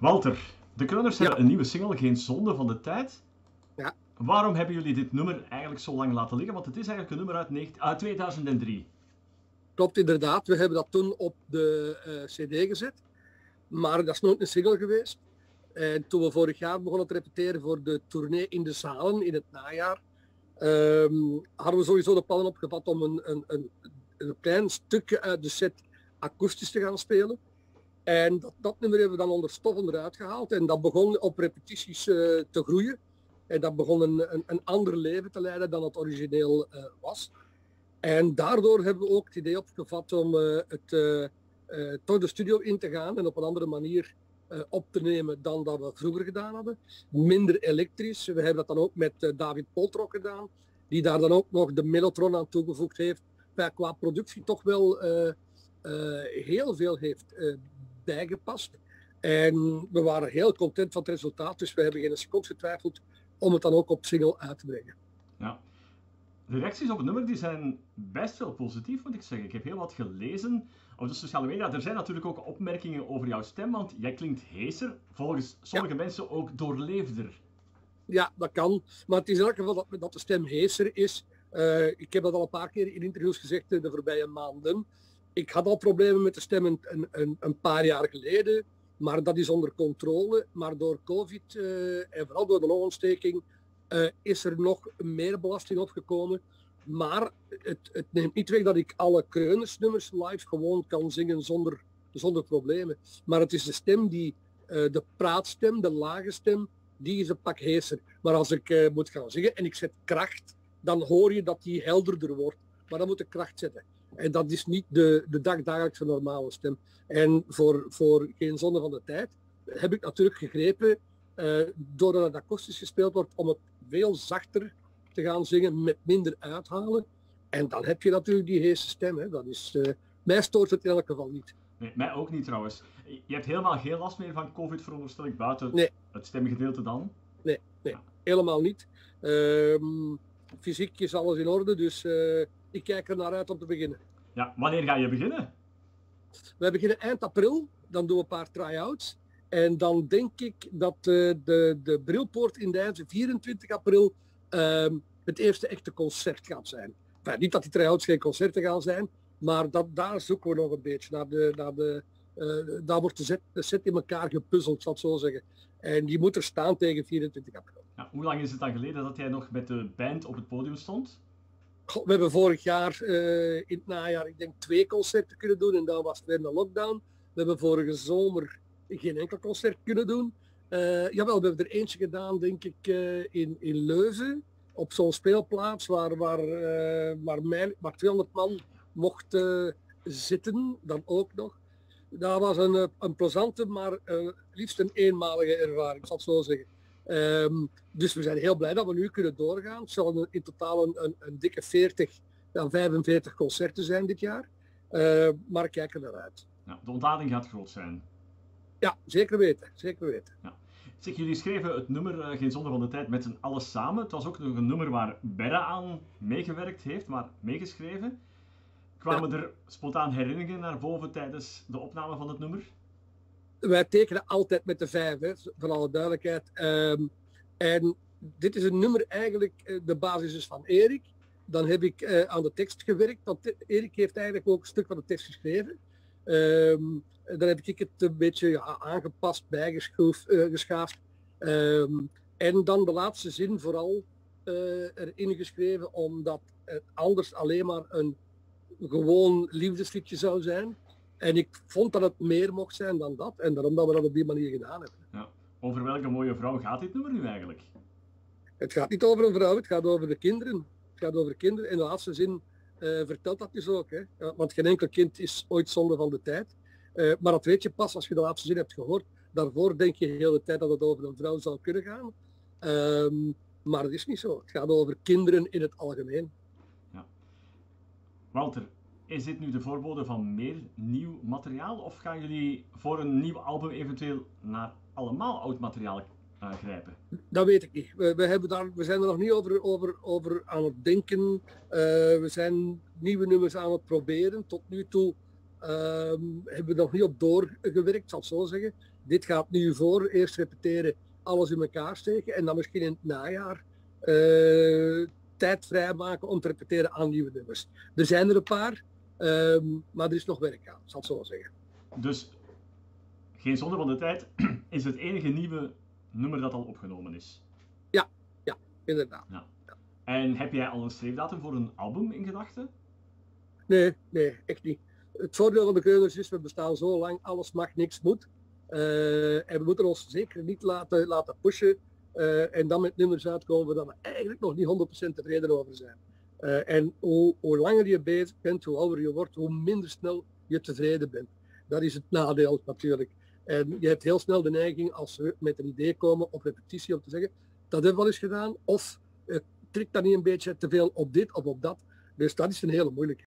Walter, de Krunners hebben Ja, een nieuwe single, Geen Zonde van de Tijd. ja, Waarom hebben jullie dit nummer eigenlijk zo lang laten liggen? Want het is eigenlijk een nummer uit 2003. klopt inderdaad. We hebben dat toen op de CD gezet, maar dat is nooit een single geweest. En toen we vorig jaar begonnen te repeteren voor de tournee in de zalen in het najaar, hadden we sowieso de plannen opgevat om een klein stukje uit de set akoestisch te gaan spelen. En dat nummer hebben we dan onder stof onderuit gehaald. En dat begon op repetities te groeien. En dat begon een ander leven te leiden dan het origineel was. En daardoor hebben we ook het idee opgevat om toch de studio in te gaan en op een andere manier op te nemen dan dat we vroeger gedaan hadden. Minder elektrisch. We hebben dat dan ook met David Poltrok gedaan, die daar dan ook nog de Mellotron aan toegevoegd heeft. Qua productie toch wel heel veel heeft bijgepast. En we waren heel content van het resultaat, dus we hebben geen seconde getwijfeld om het dan ook op single uit te brengen. Ja. De reacties op het nummer die zijn best wel positief, moet ik zeggen. Ik heb heel wat gelezen op de sociale media. Er zijn natuurlijk ook opmerkingen over jouw stem, want jij klinkt heeser. Volgens sommige mensen ook doorleefder. Ja, dat kan. Maar het is in elk geval dat de stem heeser is. Ik heb dat al een paar keer in interviews gezegd de voorbije maanden. Ik had al problemen met de stem een paar jaar geleden. Maar dat is onder controle. Maar door COVID en vooral door de longontsteking is er nog meer belasting opgekomen. Maar het neemt niet weg dat ik alle Kreunersnummers live gewoon kan zingen zonder problemen. Maar het is de stem die, de praatstem, de lage stem, die is een pak heeser. Maar als ik moet gaan zingen en ik zet kracht, dan hoor je dat die helderder wordt. Maar dan moet ik kracht zetten. En dat is niet de dagdagelijkse normale stem. En voor Geen Zonde van de Tijd heb ik natuurlijk gegrepen, doordat het akoestisch gespeeld wordt, om het veel zachter te gaan zingen met minder uithalen. En dan heb je natuurlijk die heese stem. Hè. Dat is, mij stoort het in elk geval niet. Nee, mij ook niet trouwens. Je hebt helemaal geen last meer van COVID, veronderstel ik, buiten Nee, het stemgedeelte dan? nee, Ja. helemaal niet. Fysiek is alles in orde, dus ik kijk er naar uit om te beginnen. Ja, wanneer ga je beginnen? We beginnen eind april, dan doen we een paar try-outs. En dan denk ik dat de Brilpoort in Deinze 24 april het eerste echte concert gaat zijn. Enfin, niet dat die try-outs geen concerten gaan zijn, maar daar zoeken we nog een beetje naar. Daar wordt de set in elkaar gepuzzeld, zal ik zo zeggen. En die moet er staan tegen 24 april. Ja, hoe lang is het dan geleden dat jij nog met de band op het podium stond? We hebben vorig jaar in het najaar, ik denk 2 concerten kunnen doen en dan was het weer een lockdown. We hebben vorige zomer geen enkel concert kunnen doen. Jawel, we hebben er eentje gedaan, denk ik, in Leuven. Op zo'n speelplaats waar 200 man mocht zitten, dan ook nog. Dat was een plezante, maar liefst een eenmalige ervaring, ik zal het zo zeggen. Dus we zijn heel blij dat we nu kunnen doorgaan. Het zullen in totaal een dikke 40, 45 concerten zijn dit jaar. Maar ik kijk er naar uit. Ja, de ontlading gaat groot zijn. Ja, zeker weten. Zeker weten. Ja. Zeg, jullie schreven het nummer Geen Zonde van de Tijd met z'n allen samen. Het was ook nog een nummer waar Berra aan meegewerkt heeft, maar meegeschreven. Kwamen Ja. er spontaan herinneringen naar boven tijdens de opname van het nummer? Wij tekenen altijd met de 5, hè, voor alle duidelijkheid. En dit is een nummer eigenlijk, de basis is van Erik. Dan heb ik aan de tekst gewerkt, want Erik heeft eigenlijk ook een stuk van de tekst geschreven. Dan heb ik het een beetje aangepast, bijgeschaafd. En dan de laatste zin vooral erin geschreven, omdat het anders alleen maar een gewoon liefdesliedje zou zijn. En ik vond dat het meer mocht zijn dan dat. En daarom dat we dat op die manier gedaan hebben. Ja. Over welke mooie vrouw gaat dit nummer nu eigenlijk? Het gaat niet over een vrouw, het gaat over de kinderen. Het gaat over kinderen. In de laatste zin vertelt dat dus ook. Hè. Ja, want geen enkel kind is ooit zonde van de tijd. Maar dat weet je pas als je de laatste zin hebt gehoord. Daarvoor denk je de hele tijd dat het over een vrouw zou kunnen gaan. Maar het is niet zo. Het gaat over kinderen in het algemeen. Ja. Walter, is dit nu de voorbode van meer nieuw materiaal? Of gaan jullie voor een nieuw album eventueel naar allemaal oud materiaal grijpen? Dat weet ik niet. We zijn er nog niet over aan het denken. We zijn nieuwe nummers aan het proberen. Tot nu toe hebben we nog niet op doorgewerkt, zal ik zo zeggen. dit gaat nu voor, eerst repeteren, alles in elkaar steken en dan misschien in het najaar tijd vrijmaken om te repeteren aan nieuwe nummers. Er zijn er een paar, maar er is nog werk aan, zal ik zo zeggen. Dus geen zonde van de tijd is het enige nieuwe nummer dat al opgenomen is. Ja, inderdaad. Ja. En heb jij al een schreefdatum voor een album in gedachten? Nee, echt niet. Het voordeel van de Kreuners is, we bestaan zo lang, alles mag, niks moet. En we moeten ons zeker niet laten pushen en dan met nummers uitkomen waar we eigenlijk nog niet 100% tevreden over zijn. En hoe langer je bezig bent, hoe ouder je wordt, hoe minder snel je tevreden bent. Dat is het nadeel natuurlijk. En je hebt heel snel de neiging, als we met een idee komen op repetitie, om te zeggen, dat hebben we wel eens gedaan, of trek dan niet een beetje te veel op dit of op dat. Dus dat is een hele moeilijke.